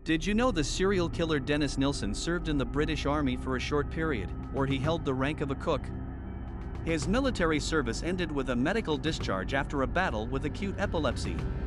Did you know the serial killer Dennis Nilsen served in the British Army for a short period, where he held the rank of a cook? His military service ended with a medical discharge after a battle with acute epilepsy.